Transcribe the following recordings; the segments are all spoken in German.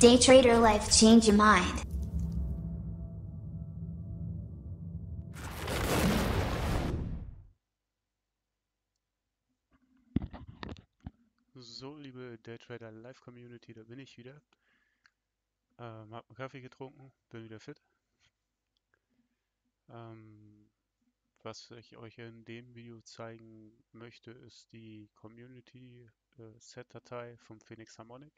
Day Trader Life change your mind. So, liebe Daytrader Live Community, da bin ich wieder. Hab einen Kaffee getrunken, bin wieder fit. Was ich euch in dem Video zeigen möchte, ist die Community Set-Datei vom Phoenix Harmonic.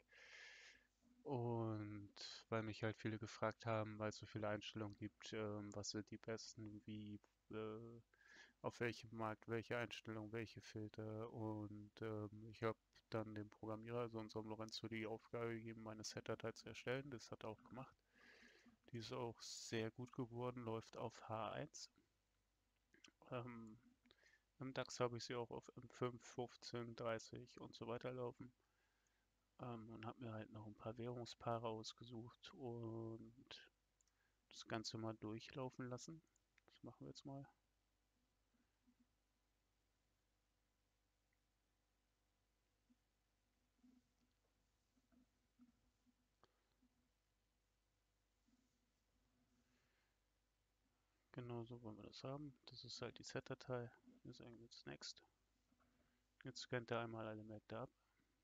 Und weil mich halt viele gefragt haben, weil es so viele Einstellungen gibt, was sind die besten, wie auf welchem Markt, welche Einstellung, welche Filter, und ich habe dann dem Programmierer, also unserem Lorenzo, die Aufgabe gegeben, meine Set-Datei zu erstellen. Das hat er auch gemacht. Die ist auch sehr gut geworden, läuft auf H1. Im DAX habe ich sie auch auf M5, 15, 30 und so weiter laufen. Und habe mir halt noch ein paar Währungspaare ausgesucht und das Ganze mal durchlaufen lassen. Das machen wir jetzt mal. Genau so wollen wir das haben. Das ist halt die Set-Datei. Wir sagen jetzt Next. Jetzt scannt er einmal alle Märkte ab.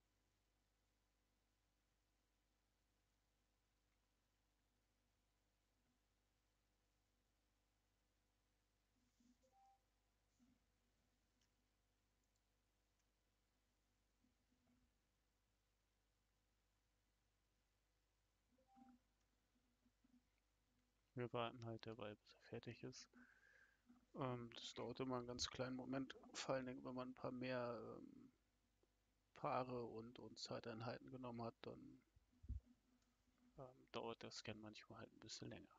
Wir warten halt dabei, bis er fertig ist. Das dauert immer einen ganz kleinen Moment. Vor allen Dingen, wenn man ein paar mehr Paare und Zeiteinheiten genommen hat, dann dauert der Scan manchmal halt ein bisschen länger.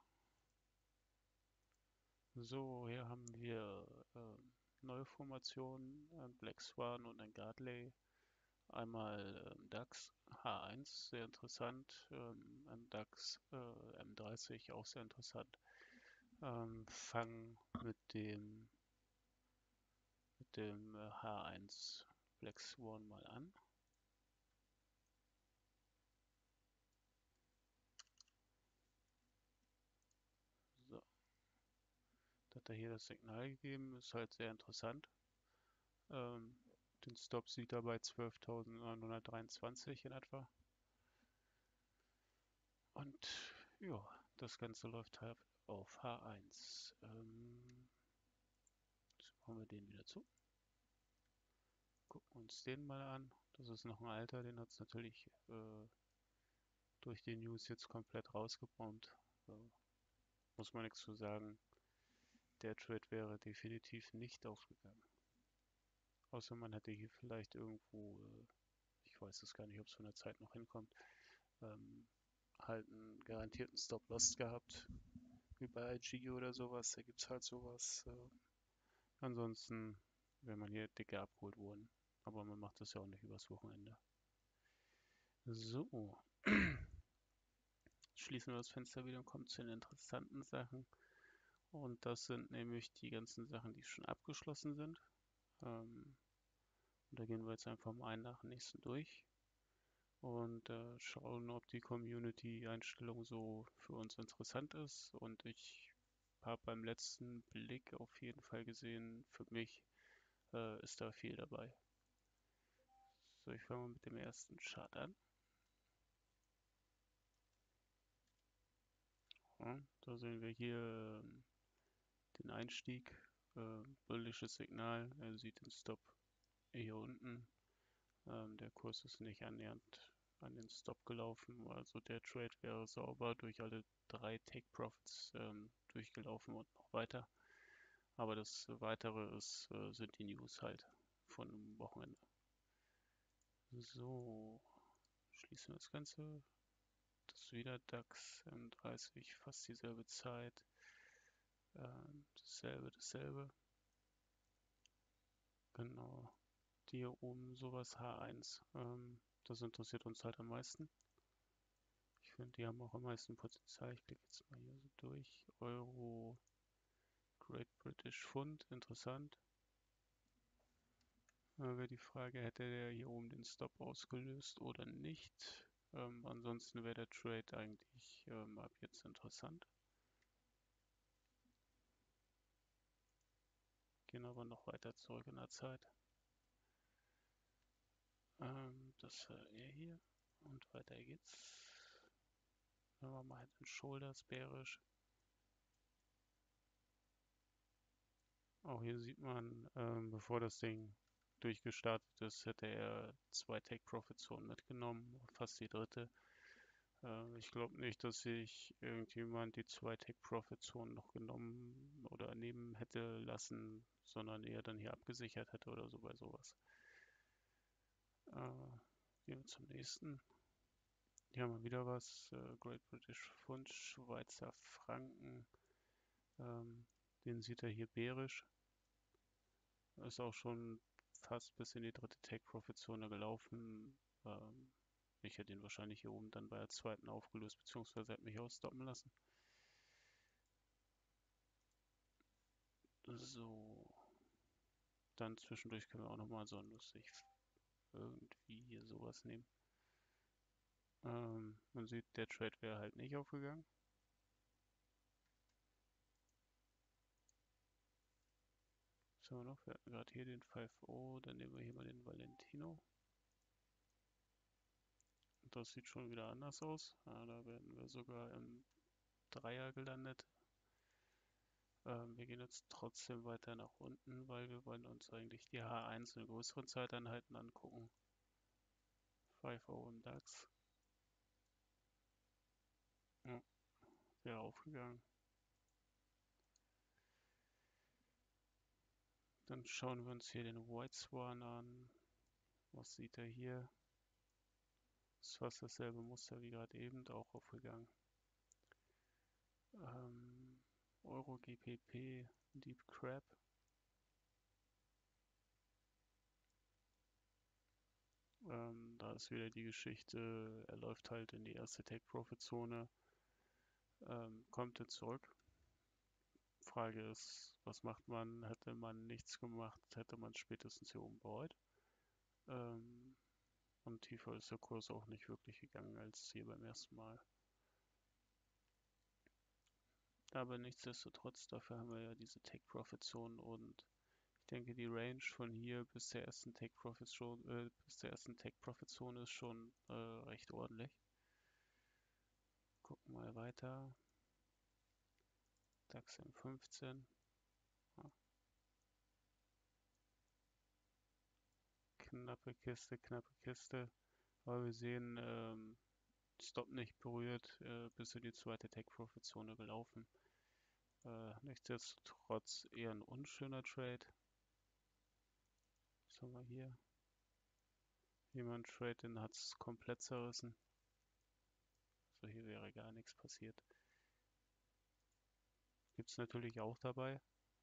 So, hier haben wir neue Formationen, ein Black Swan und ein Gartley. Einmal DAX H1, sehr interessant, ein DAX M30, auch sehr interessant. Fangen mit dem H1 Black Swan mal an. So, da hat er hier das Signal gegeben, ist halt sehr interessant. Den Stop sieht er bei 12.923 in etwa. Und ja, das Ganze läuft halt auf H1. Jetzt machen wir den wieder zu. Gucken uns den mal an. Das ist noch ein alter, den hat es natürlich durch die News jetzt komplett rausgebombt. Muss man nichts zu sagen. Der Trade wäre definitiv nicht aufgegangen. Außer man hätte hier vielleicht irgendwo, ich weiß es gar nicht, ob es von der Zeit noch hinkommt, halt einen garantierten Stop-Loss gehabt, wie bei IG oder sowas. Da gibt es halt sowas. Ansonsten wäre man hier dicke abgeholt worden. Aber man macht das ja auch nicht übers Wochenende. So. Schließen wir das Fenster wieder und kommen zu den interessanten Sachen. Und das sind nämlich die ganzen Sachen, die schon abgeschlossen sind. Und da gehen wir jetzt einfach mal einen nach dem nächsten durch und schauen, ob die Community-Einstellung so für uns interessant ist. Und ich habe beim letzten Blick auf jeden Fall gesehen, für mich ist da viel dabei. So, ich fange mal mit dem ersten Chart an. Ja, da sehen wir hier den Einstieg, bullisches Signal. Er sieht den Stop hier unten. Der Kurs ist nicht annähernd an den Stop gelaufen, also der Trade wäre sauber durch alle drei Take Profits durchgelaufen und noch weiter. Aber das Weitere sind die News halt von dem Wochenende. So, schließen wir das Ganze. Das ist wieder DAX M30, fast dieselbe Zeit. Dasselbe. Genau. Die hier oben sowas H1. Das interessiert uns halt am meisten. Ich finde, die haben auch am meisten Potenzial. Ich klicke jetzt mal hier so durch. Euro, Great British Pfund, interessant. Wäre die Frage, hätte der hier oben den Stop ausgelöst oder nicht? Ansonsten wäre der Trade eigentlich ab jetzt interessant. Gehen aber noch weiter zurück in der Zeit. Das war er hier. Und weiter geht's. Nehmen wir mal Head and Shoulders, bärisch. Auch hier sieht man, bevor das Ding durchgestartet ist, hätte er 2 Take-Profit-Zonen mitgenommen, fast die dritte. Ich glaube nicht, dass sich irgendjemand die 2 Take-Profit-Zonen noch genommen oder nehmen hätte lassen, sondern eher dann hier abgesichert hätte oder so bei sowas. Gehen wir zum nächsten. Hier haben wir wieder was. Great British Pfund, Schweizer Franken. Den sieht er hier bärisch. Ist auch schon fast bis in die dritte Take-Profit-Zone gelaufen. Ich hätte ihn wahrscheinlich hier oben dann bei der zweiten aufgelöst, beziehungsweise hätte mich ausstoppen lassen. So. Dann zwischendurch können wir auch nochmal so lustig irgendwie hier sowas nehmen. Man sieht, der Trade wäre halt nicht aufgegangen. Was haben wir noch? Wir hatten gerade hier den 5-0, dann nehmen wir hier mal den Valentino. Das sieht schon wieder anders aus. Da werden wir sogar im Dreier gelandet. Wir gehen jetzt trotzdem weiter nach unten, weil wir wollen uns eigentlich die H1 in größeren Zeiteinheiten angucken. 5-0 im DAX. Ja, wäre aufgegangen. Dann schauen wir uns hier den White Swan an. Was sieht er hier? Ist fast dasselbe Muster wie gerade eben, auch aufgegangen. Euro GPP, Deep Crab. Da ist wieder die Geschichte, er läuft halt in die erste Take-Profit-Zone, kommt er zurück. Frage ist, was macht man? Hätte man nichts gemacht, hätte man spätestens hier oben bereut. Und tiefer ist der Kurs auch nicht wirklich gegangen als hier beim ersten Mal. Aber nichtsdestotrotz, dafür haben wir ja diese Take-Profit-Zonen und ich denke, die Range von hier bis zur ersten Take-Profit-Zone ist schon recht ordentlich. Gucken mal weiter. DAX M15. Ja. Knappe Kiste. Aber wir sehen, Stop nicht berührt, bis in die zweite Take-Profit-Zone gelaufen. Nichtsdestotrotz eher ein unschöner Trade. Was haben wir hier? Jemand Trade, den hat es komplett zerrissen. Also hier wäre gar nichts passiert. Gibt es natürlich auch dabei.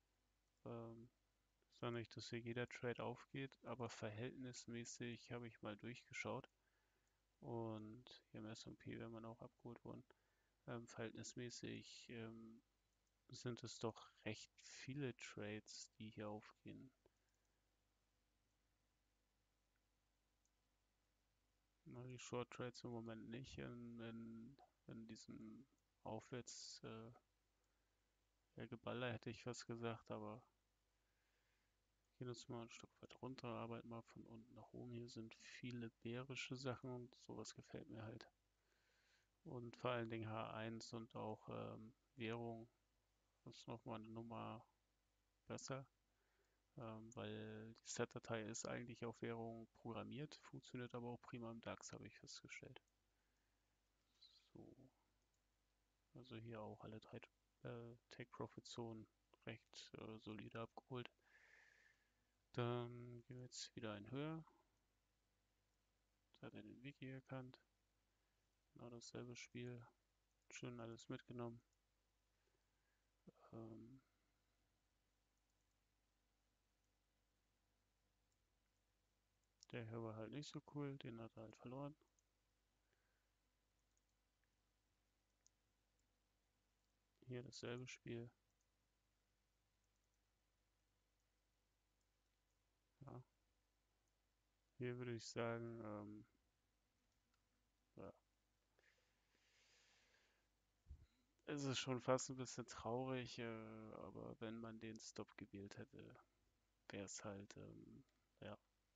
Ist ja nicht, dass hier jeder Trade aufgeht, aber verhältnismäßig habe ich mal durchgeschaut. Und hier im S&P wäre man auch abgeholt worden. Verhältnismäßig sind es doch recht viele Trades, die hier aufgehen. Na, die Short Trades im Moment nicht in diesem Aufwärts Geballer hätte ich fast gesagt, aber gehen uns mal ein Stück weit runter, arbeiten mal von unten nach oben. Hier sind viele bärische Sachen und sowas gefällt mir halt. Und vor allen Dingen H1 und auch Währung ist nochmal eine Nummer besser, weil die Set-Datei ist eigentlich auf Währung programmiert, funktioniert aber auch prima im DAX, habe ich festgestellt. So, also hier auch alle 3 Take-Profit-Zonen recht solide abgeholt. Dann gehen wir jetzt wieder in Höhe. Da hat er den Wiki erkannt. Genau dasselbe Spiel. Schön alles mitgenommen. Der hier war halt nicht so cool, den hat er halt verloren. Hier dasselbe Spiel. Ja. Hier würde ich sagen, ja, es ist schon fast ein bisschen traurig, aber wenn man den Stop gewählt hätte, wäre es halt, ja,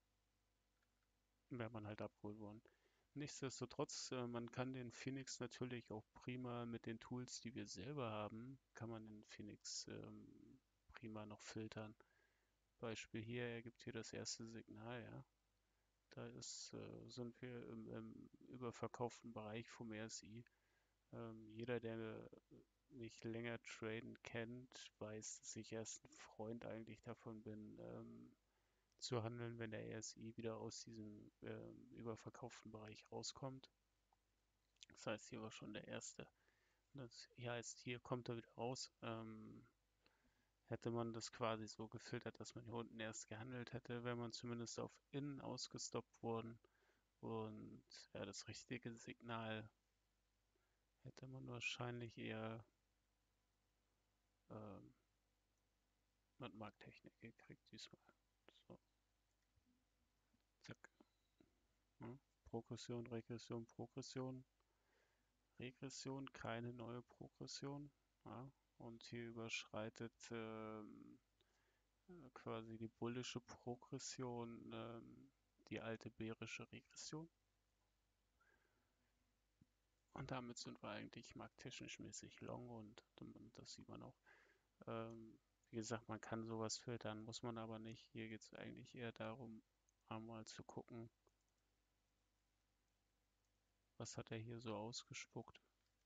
wäre man halt abgeholt worden. Nichtsdestotrotz, man kann den Phoenix natürlich auch prima mit den Tools, die wir selber haben, kann man den Phoenix prima noch filtern. Beispiel hier, er gibt hier das erste Signal, ja. Sind wir im überverkauften Bereich vom RSI. Jeder, der mich länger traden kennt, weiß, dass ich erst ein Freund eigentlich davon bin, zu handeln, wenn der RSI wieder aus diesem überverkauften Bereich rauskommt. Das heißt, hier war schon der erste. Das hier heißt, hier kommt er wieder raus. Hätte man das quasi so gefiltert, dass man hier unten erst gehandelt hätte, wäre man zumindest auf innen ausgestoppt worden. Und ja, das richtige Signal hätte man wahrscheinlich eher ähm, mit Markttechnik gekriegt diesmal. So, zack. Ja. Progression, Regression, Progression. Regression, keine neue Progression. Ja. Und hier überschreitet quasi die bullische Progression die alte bärische Regression. Und damit sind wir eigentlich markttechnisch mäßig long und das sieht man auch. Wie gesagt, man kann sowas filtern, muss man aber nicht. Hier geht es eigentlich eher darum, einmal zu gucken, was hat er hier so ausgespuckt.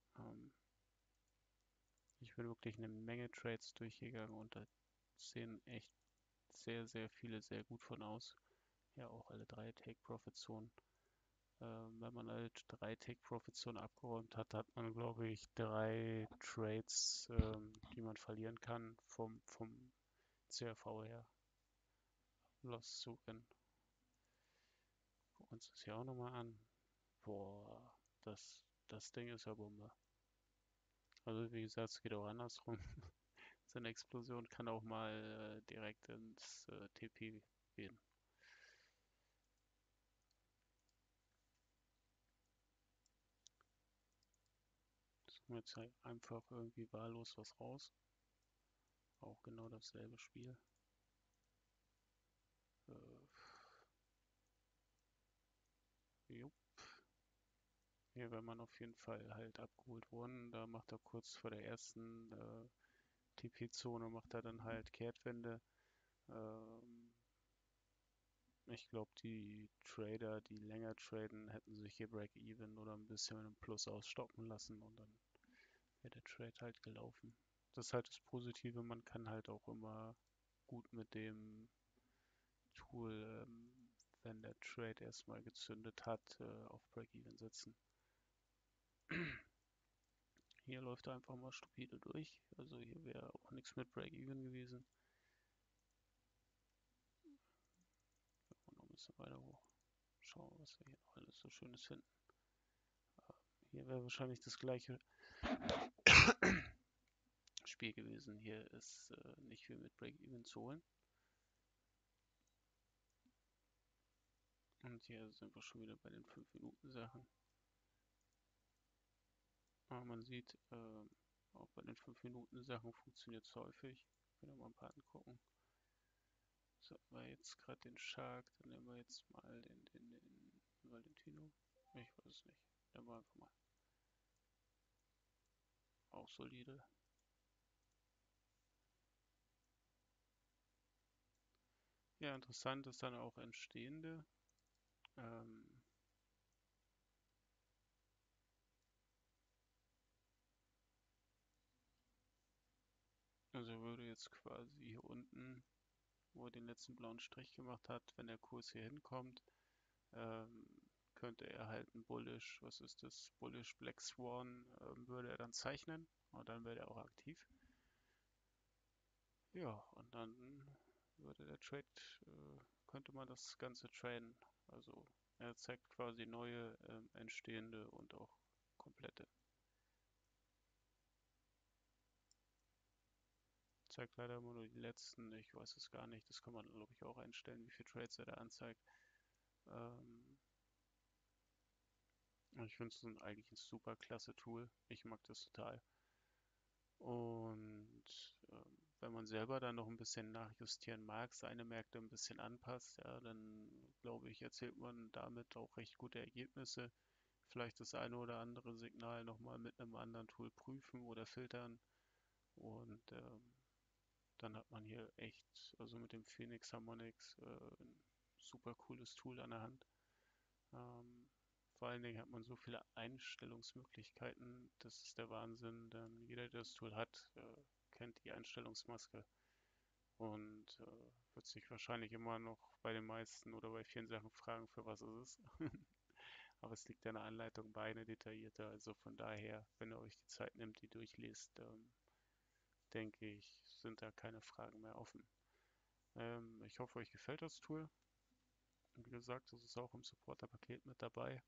Ich bin wirklich eine Menge Trades durchgegangen und da sehen echt sehr, sehr viele sehr gut von aus. Ja, auch alle drei Take-Profit-Zonen. Wenn man alle drei Take-Profit-Zonen abgeräumt hat, hat man, glaube ich, drei Trades, die man verlieren kann vom CRV her. Loss zu Win. Gucken wir uns das hier auch nochmal an. Boah, das Ding ist ja Bombe. Also wie gesagt, es geht auch andersrum. So eine Explosion kann auch mal direkt ins TP gehen. Suchen wir jetzt halt einfach irgendwie wahllos was raus. Auch genau dasselbe Spiel. Jo. Hier wäre man auf jeden Fall halt abgeholt worden. Da macht er kurz vor der ersten TP-Zone, macht er dann halt Kehrtwende. Ähm, Ich glaube, die Trader, die länger traden, hätten sich hier Break-Even oder ein bisschen mit einem Plus ausstoppen lassen und dann wäre der Trade halt gelaufen. Das ist halt das Positive, man kann halt auch immer gut mit dem Tool, wenn der Trade erstmal gezündet hat, auf Break-Even setzen. Hier läuft er einfach mal stupide durch. Also hier wäre auch nichts mit Break-Even gewesen. Und noch ein bisschen weiter hoch. Schauen wir, was wir hier noch alles so Schönes finden. Hier wäre wahrscheinlich das gleiche Spiel gewesen. Hier ist nicht viel mit Break-Even zu holen. Und hier sind wir schon wieder bei den 5-Minuten-Sachen. Aber man sieht, auch bei den 5-Minuten-Sachen funktioniert es häufig. Ich will mal ein paar angucken. So, hatten wir jetzt gerade den Shark, dann nehmen wir jetzt mal den Valentino. Ich weiß es nicht. Nehmen wir einfach mal. Auch solide. Ja, interessant ist dann auch entstehende. Also würde jetzt quasi hier unten, wo er den letzten blauen Strich gemacht hat, wenn der Kurs hier hinkommt, ähm, könnte er halt ein Bullish, was ist das? Bullish Black Swan, würde er dann zeichnen und dann wäre er auch aktiv. Ja, und dann würde der Trade, könnte man das Ganze traden. Also er zeigt quasi neue, entstehende und auch komplette. Zeigt leider immer nur die letzten, ich weiß es gar nicht. Das kann man, glaube ich, auch einstellen, wie viele Trades er da anzeigt. Ähm, Ich finde es eigentlich ein super klasse Tool. Ich mag das total. Und wenn man selber dann noch ein bisschen nachjustieren mag, seine Märkte ein bisschen anpasst, ja, dann glaube ich, erzielt man damit auch recht gute Ergebnisse. Vielleicht das eine oder andere Signal nochmal mit einem anderen Tool prüfen oder filtern. Und dann hat man hier echt, also mit dem Phoenix Harmonics, ein super cooles Tool an der Hand. Vor allen Dingen hat man so viele Einstellungsmöglichkeiten, das ist der Wahnsinn. Denn jeder, der das Tool hat, kennt die Einstellungsmaske und wird sich wahrscheinlich immer noch bei den meisten oder bei vielen Sachen fragen, für was es ist. Aber es liegt ja in der Anleitung bei, eine detaillierte. Also von daher, wenn ihr euch die Zeit nimmt, die durchlest, denke ich, sind da keine Fragen mehr offen. Ich hoffe, euch gefällt das Tool. Und wie gesagt, das ist auch im Supporter-Paket mit dabei.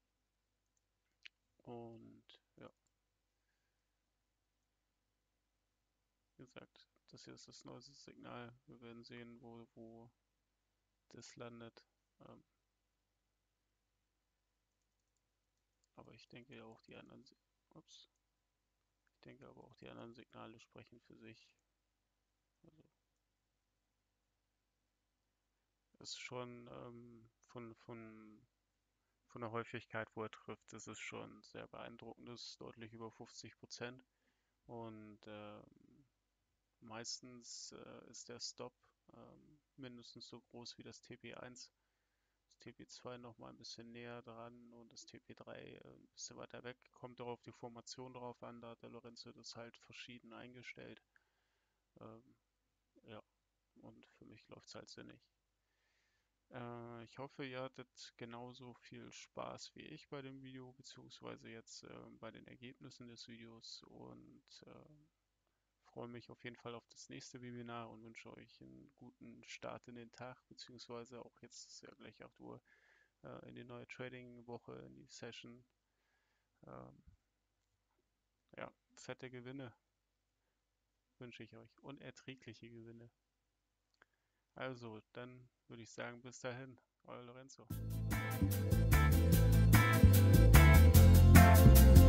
Und ja, wie gesagt, das hier ist das neueste Signal. Wir werden sehen, wo das landet. Ähm, aber ich denke ja auch die anderen, ups, ich denke aber auch die anderen Signale sprechen für sich. Also ist schon von der Häufigkeit, wo er trifft, ist es schon sehr beeindruckend. Das ist deutlich über 50%. Und meistens ist der Stop mindestens so groß wie das TP1. Das TP2 noch mal ein bisschen näher dran und das TP3 ein bisschen weiter weg. Kommt auch auf die Formation drauf an, da hat der Lorenzo das halt verschieden eingestellt. Ähm, ja, und für mich läuft es halt sinnig. Ich hoffe, ihr hattet genauso viel Spaß wie ich bei dem Video, beziehungsweise jetzt bei den Ergebnissen des Videos und freue mich auf jeden Fall auf das nächste Webinar und wünsche euch einen guten Start in den Tag, beziehungsweise auch jetzt ist ja gleich 8 Uhr in die neue Trading-Woche, in die Session. Ähm, ja, fette Gewinne wünsche ich euch und erträgliche Gewinne. Also, dann würde ich sagen, bis dahin, euer Lorenzo.